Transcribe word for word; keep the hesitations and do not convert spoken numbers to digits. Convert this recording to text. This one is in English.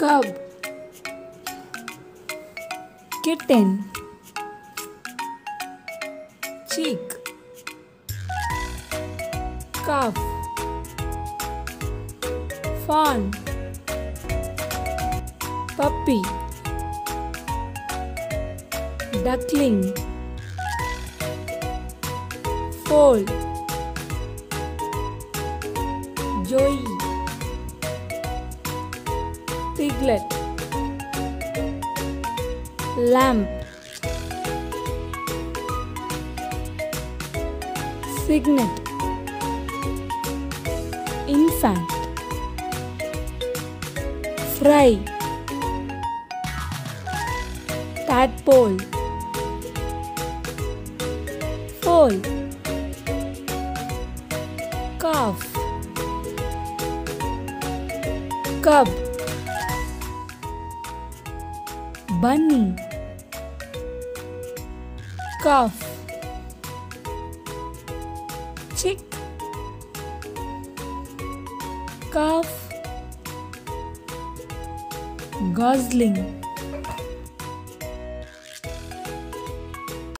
cub, kitten, chick, calf, fawn, puppy, duckling, foal, joey, piglet, lamb, cygnet, infant, fry, tadpole, foal, calf, cub, bunny, calf, chick, calf, gosling,